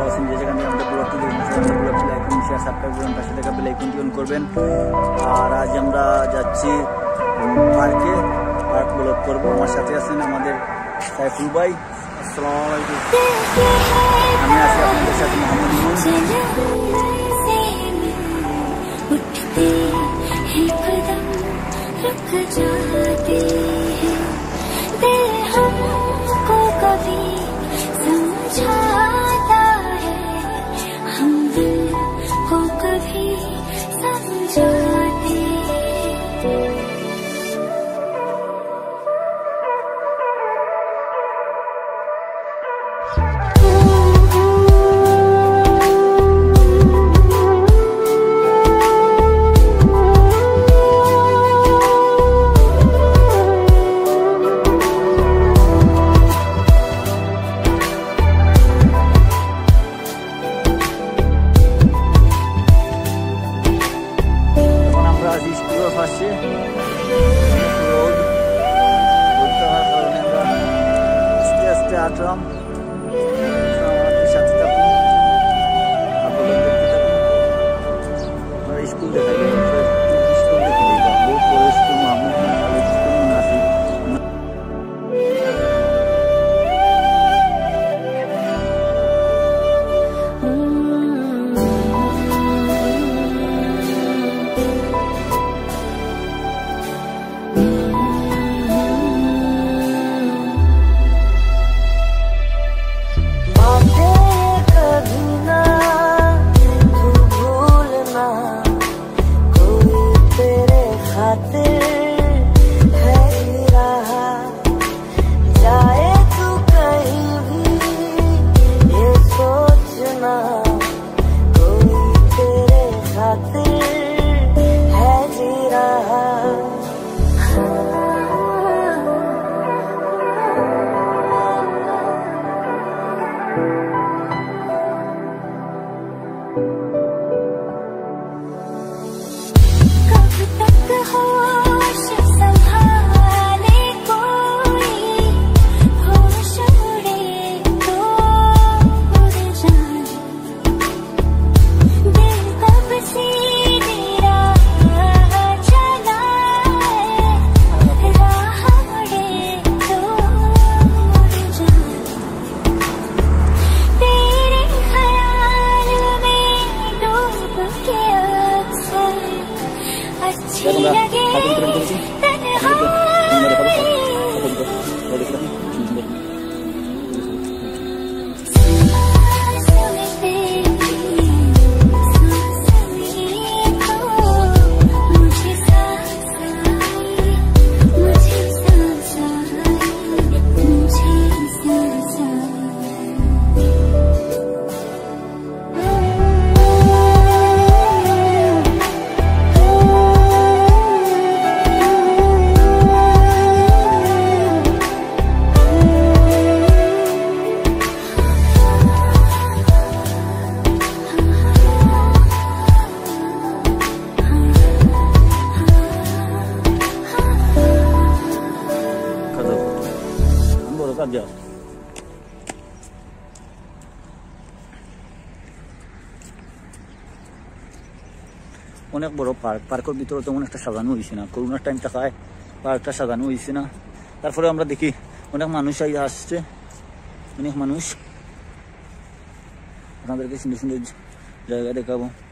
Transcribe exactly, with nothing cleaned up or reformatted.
আছেন যে যেখানে আমাদের ব্লগটি দেখবেন ব্লগটি লাইক করুন, শেয়ার সাবস্ক্রাইব করুন, পাশে থাকা বেল আইকনটি অন করবেন। আর আজ আমরা যাচ্ছি পার্কে, পার্ক ব্লগ করবো। আমার সাথে আছেন আমাদের সাইফুল ভাই। আসসালামু আলাইকুম। আমি আছি আপনাদের সাথে মোহাম্মদ ইমন। আস্তে আস্তে আটলাম, সাথে থাকুন, স্কুল দেখা যায়, স্কুল দেখে বহুত বড় স্কুল, মাহমুদ স্কুল মনে আছে। অনেক বড় পার্ক, পার্কের ভিতরে তেমন একটা সাজানো হয়েছে না, করোনার টাইম টাকায় পার্কটা সাজানো হয়েছে না। তারপরে আমরা দেখি অনেক মানুষ আসছে, অনেক মানুষ, আপনাদেরকে সুন্দর সুন্দর জায়গা দেখাবো।